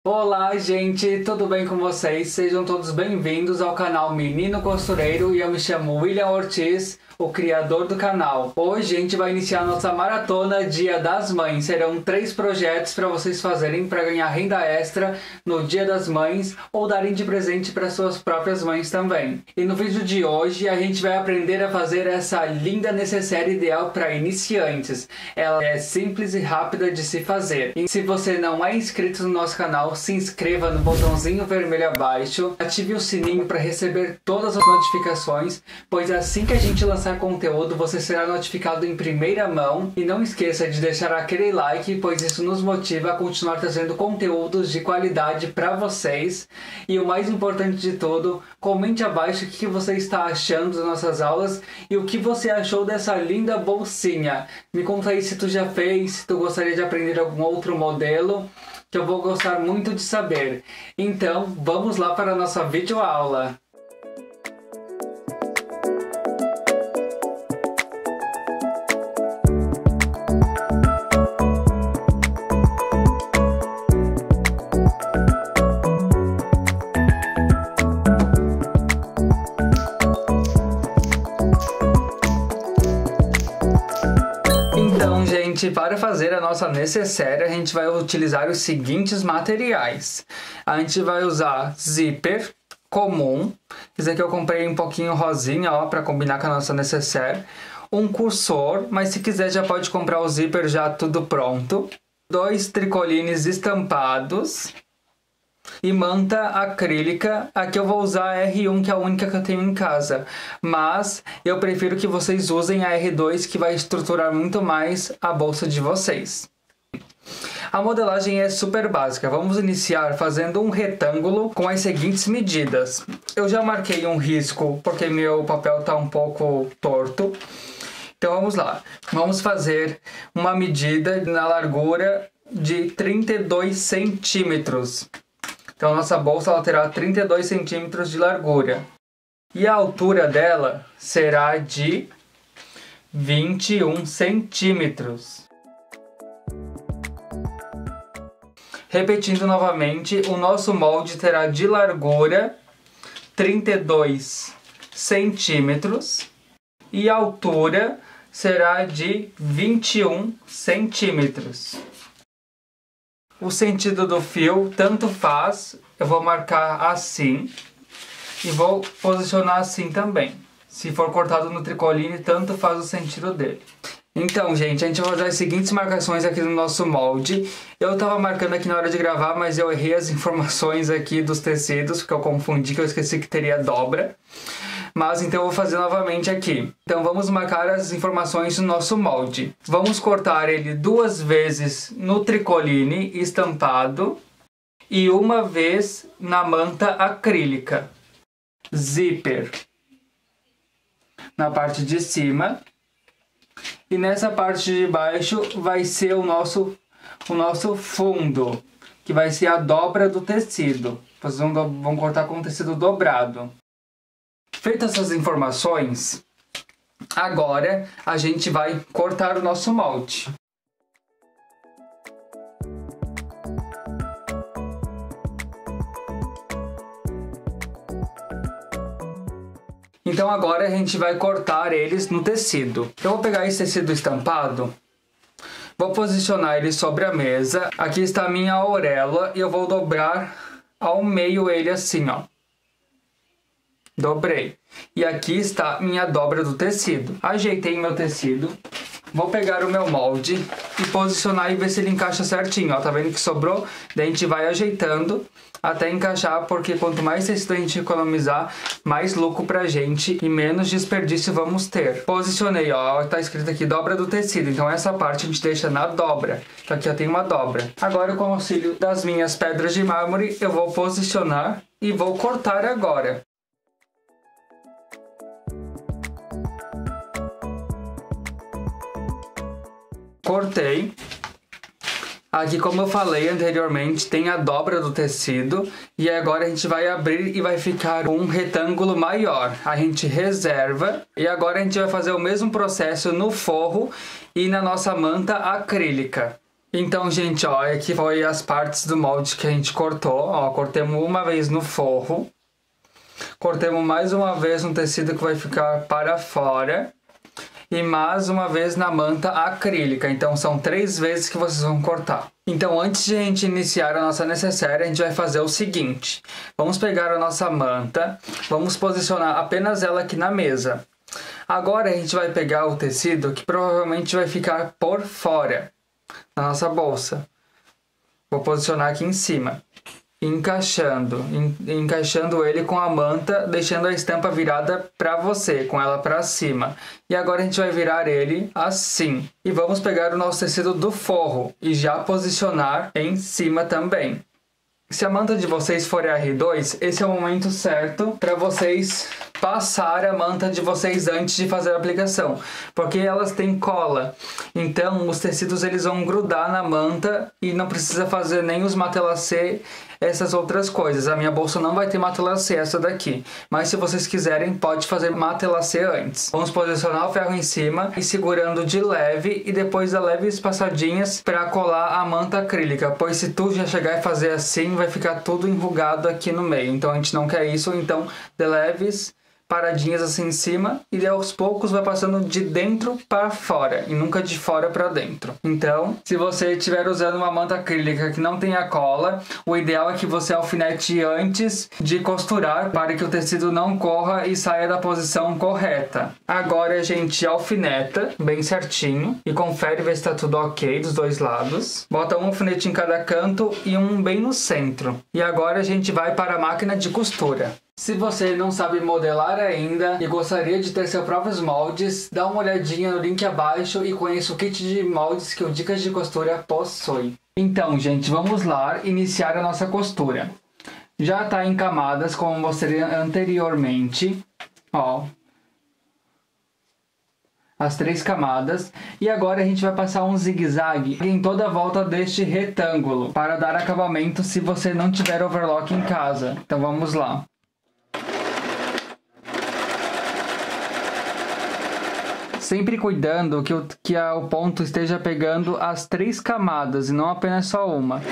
Olá, gente, tudo bem com vocês? Sejam todos bem-vindos ao canal Menino Costureiro e eu me chamo William Ortiz, o criador do canal. Hoje a gente vai iniciar nossa maratona Dia das Mães. Serão 3 projetos para vocês fazerem para ganhar renda extra no Dia das Mães ou darem de presente para suas próprias mães também. E no vídeo de hoje a gente vai aprender a fazer essa linda necessaire ideal para iniciantes. Ela é simples e rápida de se fazer. E se você não é inscrito no nosso canal, se inscreva no botãozinho vermelho abaixo, ative o sininho para receber todas as notificações, pois assim que a gente lançar conteúdo você será notificado em primeira mão. E não esqueça de deixar aquele like, pois isso nos motiva a continuar trazendo conteúdos de qualidade para vocês. E o mais importante de tudo, comente abaixo o que você está achando das nossas aulas e o que você achou dessa linda bolsinha. Me conta aí se tu já fez, se tu gostaria de aprender algum outro modelo, que eu vou gostar muito de saber. Então, vamos lá para a nossa videoaula. Para fazer a nossa necessaire, a gente vai utilizar os seguintes materiais. A gente vai usar zíper comum. Esse aqui eu comprei um pouquinho rosinha, ó, para combinar com a nossa necessaire. Um cursor, mas se quiser já pode comprar o zíper já tudo pronto. 2 tricolines estampados. E manta acrílica. Aqui eu vou usar a R1, que é a única que eu tenho em casa, mas eu prefiro que vocês usem a R2, que vai estruturar muito mais a bolsa de vocês. A modelagem é super básica. Vamos iniciar fazendo um retângulo com as seguintes medidas. Eu já marquei um risco porque meu papel está um pouco torto. Então vamos lá. Vamos fazer uma medida na largura de 32 centímetros. Então, nossa bolsa ela terá 32 centímetros de largura. E a altura dela será de 21 centímetros. Repetindo novamente, o nosso molde terá de largura 32 centímetros. E a altura será de 21 centímetros. O sentido do fio, tanto faz, eu vou marcar assim e vou posicionar assim também. Se for cortado no tricoline, tanto faz o sentido dele. Então, gente, a gente vai fazer as seguintes marcações aqui no nosso molde. Eu estava marcando aqui na hora de gravar, mas eu errei as informações aqui dos tecidos, porque eu confundi, que eu esqueci que teria dobra. Mas então eu vou fazer novamente aqui. Então vamos marcar as informações do nosso molde. Vamos cortar ele 2 vezes no tricoline estampado e 1 vez na manta acrílica. Zíper na parte de cima. E nessa parte de baixo vai ser o nosso fundo, que vai ser a dobra do tecido. Vocês vão cortar com o tecido dobrado. Feitas essas informações, agora a gente vai cortar o nosso molde. Então agora a gente vai cortar eles no tecido. Eu vou pegar esse tecido estampado, vou posicionar ele sobre a mesa. Aqui está a minha auréola e eu vou dobrar ao meio ele assim, ó. Dobrei. E aqui está minha dobra do tecido. Ajeitei meu tecido. Vou pegar o meu molde e posicionar e ver se ele encaixa certinho. Ó, tá vendo que sobrou? Daí a gente vai ajeitando até encaixar, porque quanto mais tecido a gente economizar, mais lucro pra gente e menos desperdício vamos ter. Posicionei, ó, tá escrito aqui dobra do tecido. Então essa parte a gente deixa na dobra. Então aqui eu tenho uma dobra. Agora, com o auxílio das minhas pedras de mármore, eu vou posicionar e vou cortar agora. Cortei. Aqui, como eu falei anteriormente, tem a dobra do tecido. E agora a gente vai abrir e vai ficar um retângulo maior. A gente reserva. E agora a gente vai fazer o mesmo processo no forro e na nossa manta acrílica. Então, gente, ó, aqui foi as partes do molde que a gente cortou. Ó, cortemos uma vez no forro. Cortemos mais uma vez no tecido que vai ficar para fora. E mais uma vez na manta acrílica. Então, são 3 vezes que vocês vão cortar. Então, antes de a gente iniciar a nossa necessaire, a gente vai fazer o seguinte. Vamos pegar a nossa manta. Vamos posicionar apenas ela aqui na mesa. Agora, a gente vai pegar o tecido que provavelmente vai ficar por fora na nossa bolsa. Vou posicionar aqui em cima. Encaixando ele com a manta, deixando a estampa virada para você, com ela para cima. E agora a gente vai virar ele assim. E vamos pegar o nosso tecido do forro e já posicionar em cima também. Se a manta de vocês for R2, esse é o momento certo para vocês passar a manta de vocês antes de fazer a aplicação, porque elas têm cola. Então os tecidos eles vão grudar na manta e não precisa fazer nem os matelassé, essas outras coisas. A minha bolsa não vai ter matelassé, essa daqui, mas se vocês quiserem pode fazer matelassé antes. Vamos posicionar o ferro em cima e segurando de leve e depois dar leves passadinhas para colar a manta acrílica, pois se tu já chegar e fazer assim vai ficar tudo enrugado aqui no meio, então a gente não quer isso. Então de leves paradinhas assim em cima e aos poucos vai passando de dentro para fora e nunca de fora para dentro. Então, se você estiver usando uma manta acrílica que não tenha cola, o ideal é que você alfinete antes de costurar para que o tecido não corra e saia da posição correta. Agora a gente alfineta bem certinho e confere ver se está tudo ok dos dois lados. Bota um alfinete em cada canto e um bem no centro. E agora a gente vai para a máquina de costura. Se você não sabe modelar ainda e gostaria de ter seus próprios moldes, dá uma olhadinha no link abaixo e conheça o kit de moldes que o Dicas de Costura possui. Então, gente, vamos lá iniciar a nossa costura. Já está em camadas, como mostrei anteriormente, ó, as 3 camadas. E agora a gente vai passar um zigue-zague em toda a volta deste retângulo, para dar acabamento se você não tiver overlock em casa. Então vamos lá. Sempre cuidando que o ponto esteja pegando as 3 camadas e não apenas só uma.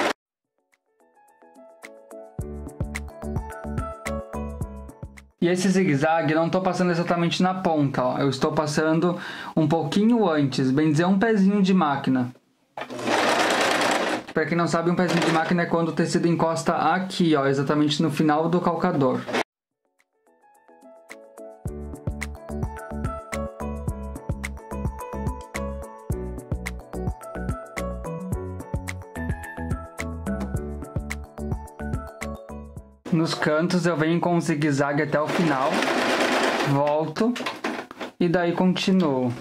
E esse zigue-zague não estou passando exatamente na ponta, ó. Eu estou passando um pouquinho antes, bem dizer um pezinho de máquina. Para quem não sabe, um pezinho de máquina é quando o tecido encosta aqui, ó, exatamente no final do calcador. Nos cantos eu venho com um zigue-zague até o final, volto e daí continuo.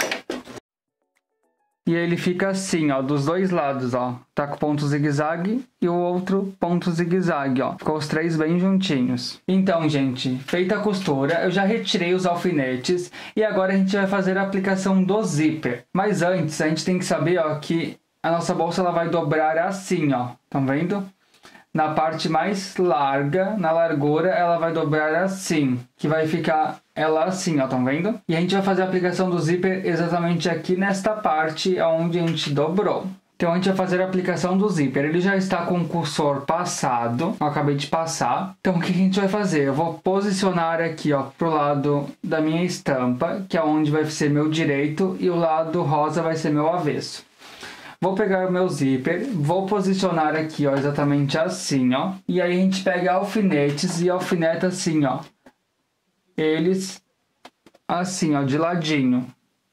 E ele fica assim, ó, dos dois lados, ó. Tá com ponto zigue-zague e o outro ponto zigue-zague, ó. Ficou os 3 bem juntinhos. Então, gente, feita a costura, eu já retirei os alfinetes e agora a gente vai fazer a aplicação do zíper. Mas antes, a gente tem que saber, ó, que a nossa bolsa ela vai dobrar assim, ó. Estão vendo? Na parte mais larga, na largura, ela vai dobrar assim, que vai ficar ela assim, ó, estão vendo? E a gente vai fazer a aplicação do zíper exatamente aqui nesta parte onde a gente dobrou. Então a gente vai fazer a aplicação do zíper. Ele já está com o cursor passado, eu acabei de passar. Então o que a gente vai fazer? Eu vou posicionar aqui, ó, pro lado da minha estampa, que é onde vai ser meu direito, e o lado rosa vai ser meu avesso. Vou pegar o meu zíper, vou posicionar aqui, ó, exatamente assim, ó. E aí a gente pega alfinetes e alfineta assim, ó. Eles assim, ó, de ladinho.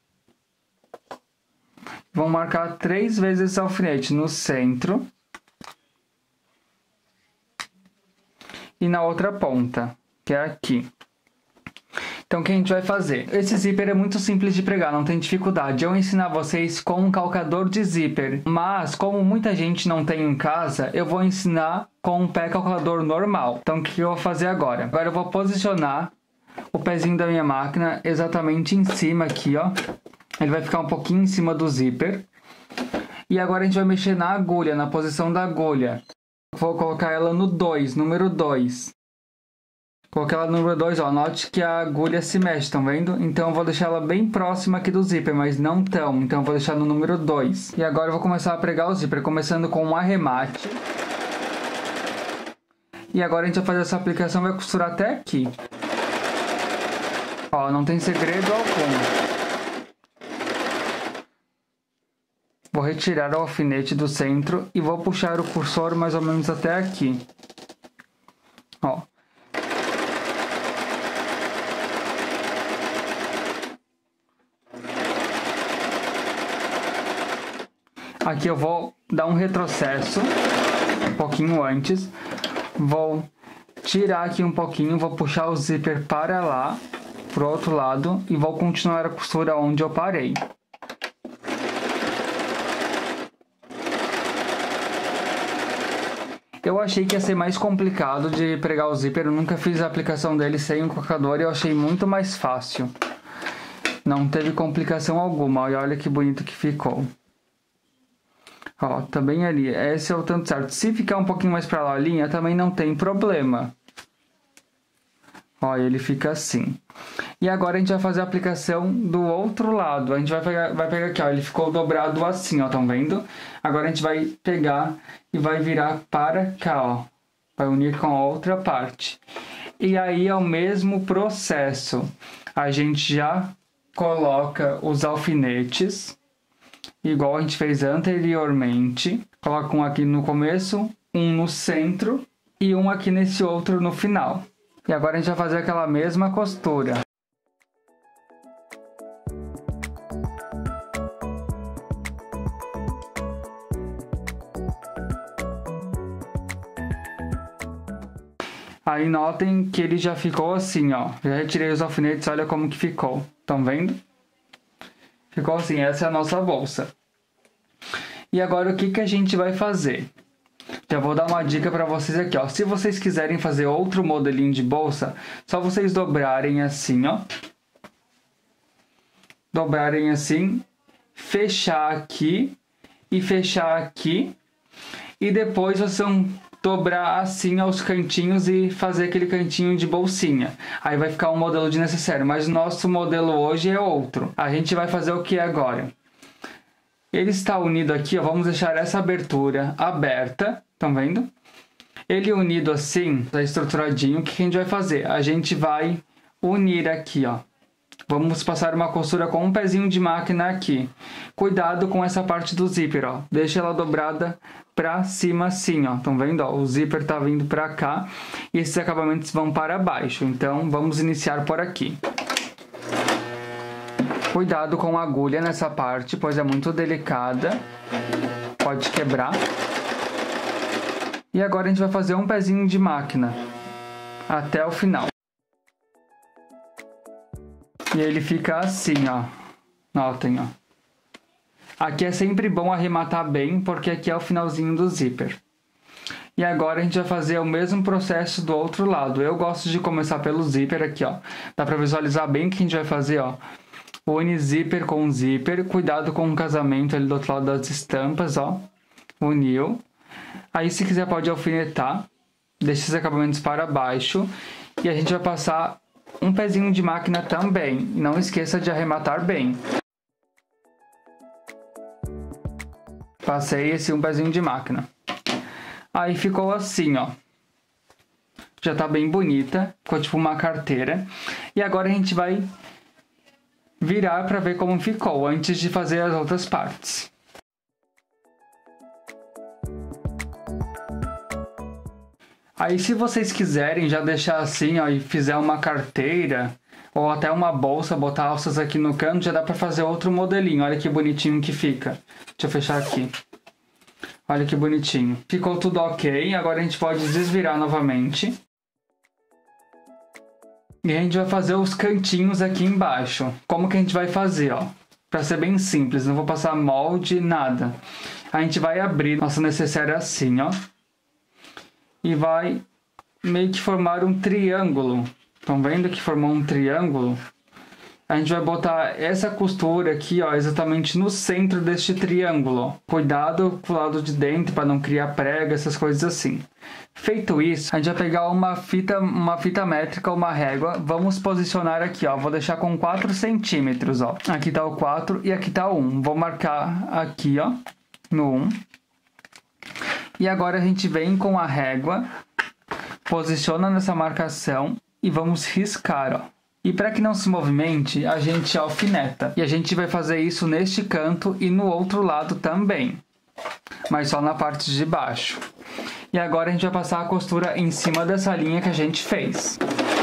Vão marcar 3 vezes esse alfinete no centro. E na outra ponta, que é aqui. Então, o que a gente vai fazer? Esse zíper é muito simples de pregar, não tem dificuldade. Eu vou ensinar vocês com um calcador de zíper. Mas, como muita gente não tem em casa, eu vou ensinar com um pé calcador normal. Então, o que eu vou fazer agora? Agora eu vou posicionar o pezinho da minha máquina exatamente em cima aqui, ó. Ele vai ficar um pouquinho em cima do zíper. E agora a gente vai mexer na agulha, na posição da agulha. Vou colocar ela no 2, número 2. Coloquei ela no número 2, ó. Note que a agulha se mexe, estão vendo? Então eu vou deixar ela bem próxima aqui do zíper, mas não tão. Então eu vou deixar no número 2. E agora eu vou começar a pregar o zíper, começando com um arremate. E agora a gente vai fazer essa aplicação, vai costurar até aqui. Ó, não tem segredo algum. Vou retirar o alfinete do centro e vou puxar o cursor mais ou menos até aqui. Ó. Aqui eu vou dar um retrocesso, um pouquinho antes. Vou tirar aqui um pouquinho, vou puxar o zíper para lá, pro outro lado, e vou continuar a costura onde eu parei. Eu achei que ia ser mais complicado de pregar o zíper, eu nunca fiz a aplicação dele sem o cocador e eu achei muito mais fácil. Não teve complicação alguma, e olha que bonito que ficou. Ó, tá bem ali, esse é o tanto certo. Se ficar um pouquinho mais pra lá a linha, também não tem problema. Ó, ele fica assim. E agora a gente vai fazer a aplicação do outro lado. A gente vai pegar aqui, ó, ele ficou dobrado assim, ó, estão vendo? Agora a gente vai pegar e vai virar para cá, ó. Vai unir com a outra parte. E aí é o mesmo processo. A gente já coloca os alfinetes, igual a gente fez anteriormente. Coloca um aqui no começo, um no centro e um aqui nesse outro no final. E agora a gente vai fazer aquela mesma costura. Aí notem que ele já ficou assim, ó. Já retirei os alfinetes, olha como que ficou. Estão vendo? Ficou assim, essa é a nossa bolsa. E agora o que que a gente vai fazer? Já vou dar uma dica para vocês aqui, ó. Se vocês quiserem fazer outro modelinho de bolsa, só vocês dobrarem assim, ó. Dobrarem assim, fechar aqui e fechar aqui. E depois vocês vão dobrar assim aos cantinhos e fazer aquele cantinho de bolsinha. Aí vai ficar um modelo de necessário, mas o nosso modelo hoje é outro. A gente vai fazer o que agora? Ele está unido aqui, ó, vamos deixar essa abertura aberta, estão vendo? Ele unido assim, tá estruturadinho, o que a gente vai fazer? A gente vai unir aqui, ó. Vamos passar uma costura com um pezinho de máquina aqui. Cuidado com essa parte do zíper, ó. Deixa ela dobrada pra cima assim, ó. Estão vendo, ó? O zíper tá vindo pra cá e esses acabamentos vão para baixo. Então, vamos iniciar por aqui. Cuidado com a agulha nessa parte, pois é muito delicada. Pode quebrar. E agora a gente vai fazer um pezinho de máquina até o final. E ele fica assim, ó. Notem, ó. Aqui é sempre bom arrematar bem, porque aqui é o finalzinho do zíper. E agora a gente vai fazer o mesmo processo do outro lado. Eu gosto de começar pelo zíper aqui, ó. Dá pra visualizar bem o que a gente vai fazer, ó. Une zíper com zíper. Cuidado com o casamento ali do outro lado das estampas, ó. Uniu. Aí se quiser pode alfinetar. Deixa esses acabamentos para baixo. E a gente vai passar um pezinho de máquina também. Não esqueça de arrematar bem. Passei esse um pezinho de máquina. Aí ficou assim, ó. Já tá bem bonita. Ficou tipo uma carteira. E agora a gente vai virar para ver como ficou antes de fazer as outras partes. Aí se vocês quiserem já deixar assim, ó, e fizer uma carteira ou até uma bolsa, botar alças aqui no canto, já dá para fazer outro modelinho. Olha que bonitinho que fica. Deixa eu fechar aqui. Olha que bonitinho. Ficou tudo ok. Agora a gente pode desvirar novamente. E a gente vai fazer os cantinhos aqui embaixo. Como que a gente vai fazer, ó? Para ser bem simples, não vou passar molde, nada. A gente vai abrir nossa necessaire assim, ó. E vai meio que formar um triângulo. Estão vendo que formou um triângulo? A gente vai botar essa costura aqui, ó, exatamente no centro deste triângulo, ó. Cuidado com o lado de dentro para não criar prega, essas coisas assim. Feito isso, a gente vai pegar uma fita métrica, uma régua, vamos posicionar aqui, ó, vou deixar com 4 centímetros, ó. Aqui tá o 4 e aqui tá o 1. Vou marcar aqui, ó, no 1. E agora a gente vem com a régua, posiciona nessa marcação e vamos riscar, ó. E para que não se movimente, a gente alfineta. E a gente vai fazer isso neste canto e no outro lado também, mas só na parte de baixo. E agora a gente vai passar a costura em cima dessa linha que a gente fez.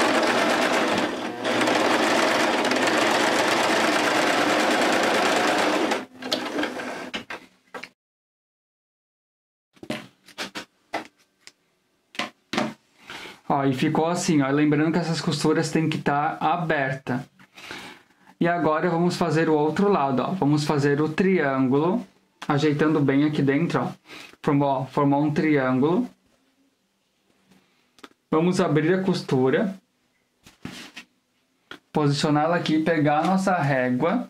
Ó, e ficou assim, ó. Lembrando que essas costuras têm que estar abertas. E agora vamos fazer o outro lado, ó. Vamos fazer o triângulo, ajeitando bem aqui dentro, ó. Formou um triângulo. Vamos abrir a costura. Posicioná-la aqui, pegar a nossa régua.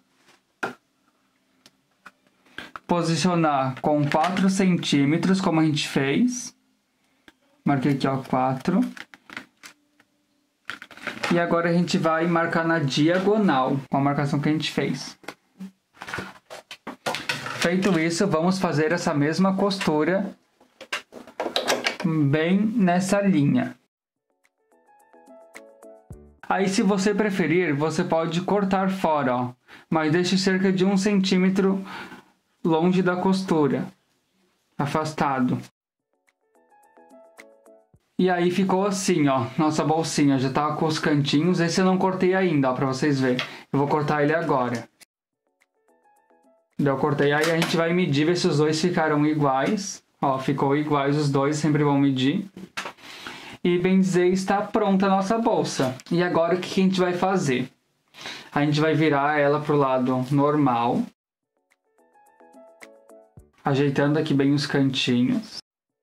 Posicionar com 4 centímetros, como a gente fez. Marquei aqui, ó, 4. E agora a gente vai marcar na diagonal, com a marcação que a gente fez. Feito isso, vamos fazer essa mesma costura bem nessa linha. Aí, se você preferir, você pode cortar fora, ó, mas deixe cerca de 1 centímetro longe da costura, afastado. E aí ficou assim, ó, nossa bolsinha já tá com os cantinhos. Esse eu não cortei ainda, ó, pra vocês verem. Eu vou cortar ele agora. Eu cortei, aí a gente vai medir, ver se os dois ficaram iguais. Ó, ficou iguais os dois, sempre vão medir. E bem dizer, está pronta a nossa bolsa. E agora o que a gente vai fazer? A gente vai virar ela pro lado normal. Ajeitando aqui bem os cantinhos.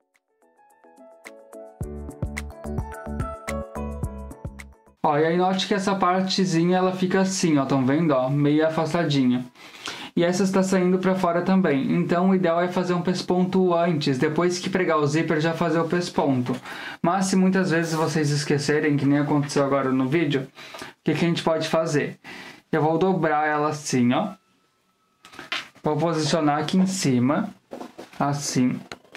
Ó, e aí note que essa partezinha ela fica assim, ó, estão vendo, ó, meio afastadinha. E essa está saindo para fora também. Então o ideal é fazer um pesponto antes, depois que pregar o zíper já fazer o pesponto. Mas se muitas vezes vocês esquecerem, que nem aconteceu agora no vídeo, o que a gente pode fazer? Eu vou dobrar ela assim, ó. Vou posicionar aqui em cima, assim.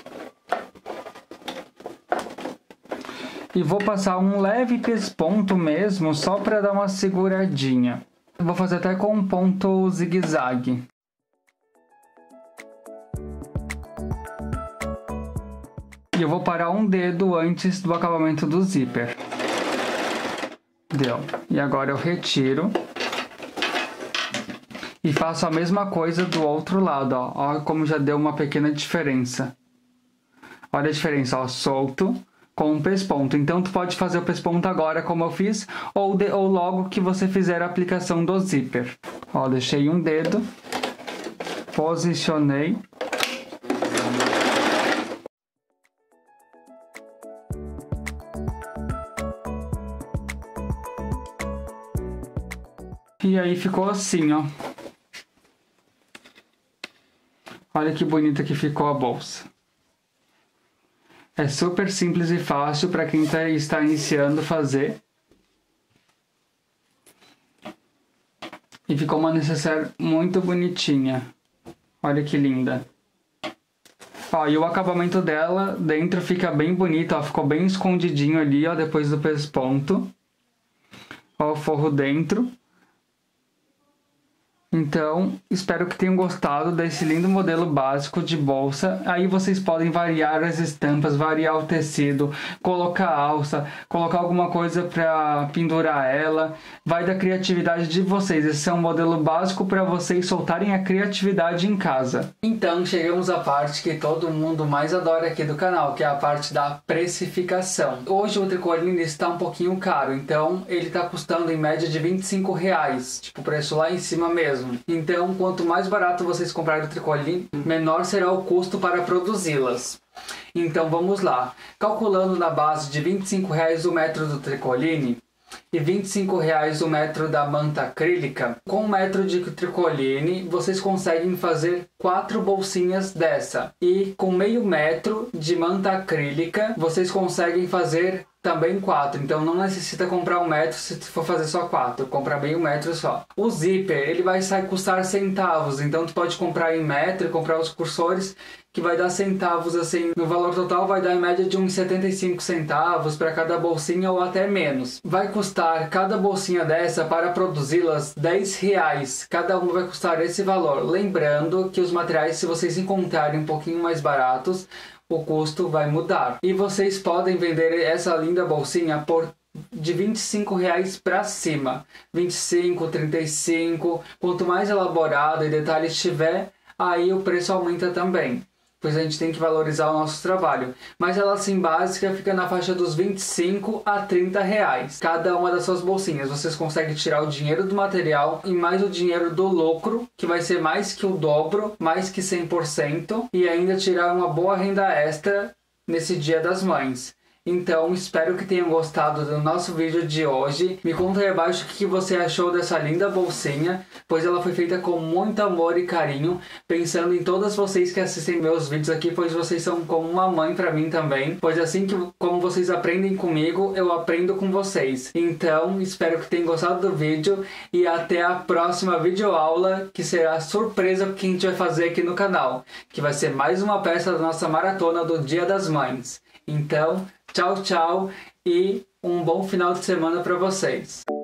E vou passar um leve pesponto mesmo, só para dar uma seguradinha. Eu vou fazer até com um ponto zigue-zague. E eu vou parar um dedo antes do acabamento do zíper. Deu. E agora eu retiro. E faço a mesma coisa do outro lado, ó. Olha como já deu uma pequena diferença. Olha a diferença, ó. Solto com um pesponto. Então tu pode fazer o pesponto agora, como eu fiz, ou logo que você fizer a aplicação do zíper. Ó, deixei um dedo, posicionei. E aí ficou assim, ó. Olha que bonita que ficou a bolsa. É super simples e fácil para quem está iniciando a fazer. E ficou uma necessaire muito bonitinha. Olha que linda. Ó, e o acabamento dela dentro fica bem bonito, ó. Ficou bem escondidinho ali, ó, depois do pesponto. Ó, o forro dentro. Então, espero que tenham gostado desse lindo modelo básico de bolsa. Aí vocês podem variar as estampas, variar o tecido, colocar alça, colocar alguma coisa para pendurar ela. Vai da criatividade de vocês. Esse é um modelo básico para vocês soltarem a criatividade em casa. Então, chegamos à parte que todo mundo mais adora aqui do canal, que é a parte da precificação. Hoje o tricoline está um pouquinho caro, então ele está custando em média de R$25, tipo preço lá em cima mesmo. Então, quanto mais barato vocês comprarem o tricoline, menor será o custo para produzi-las. Então, vamos lá. Calculando na base de R$25 o metro do tricoline, e R$ 25,00 o metro da manta acrílica. Com 1 metro de tricoline, vocês conseguem fazer 4 bolsinhas dessa. E com meio metro de manta acrílica, vocês conseguem fazer também 4, então não necessita comprar 1 metro se for fazer só 4, compra meio metro só. O zíper, ele vai custar centavos, então tu pode comprar em metro e comprar os cursores, que vai dar centavos assim, no valor total vai dar em média de uns 75 centavos para cada bolsinha ou até menos. Vai custar cada bolsinha dessa, para produzi-las, R$ 10, cada uma vai custar esse valor. Lembrando que os materiais, se vocês encontrarem um pouquinho mais baratos, o custo vai mudar. E vocês podem vender essa linda bolsinha por de R$ 25,00 para cima. 25, 35, quanto mais elaborado e detalhes tiver, aí o preço aumenta também, pois a gente tem que valorizar o nosso trabalho. Mas ela assim básica fica na faixa dos R$ 25 a R$ 30 cada uma das suas bolsinhas. Vocês conseguem tirar o dinheiro do material e mais o dinheiro do lucro, que vai ser mais que o dobro, mais que 100%, e ainda tirar uma boa renda extra nesse Dia das Mães. Então, espero que tenham gostado do nosso vídeo de hoje. Me conta aí abaixo o que você achou dessa linda bolsinha, pois ela foi feita com muito amor e carinho, pensando em todas vocês que assistem meus vídeos aqui, pois vocês são como uma mãe para mim também, pois assim como vocês aprendem comigo, eu aprendo com vocês. Então, espero que tenham gostado do vídeo e até a próxima videoaula, que será surpresa que a gente vai fazer aqui no canal, que vai ser mais uma peça da nossa maratona do Dia das Mães. Então, tchau, tchau e um bom final de semana para vocês.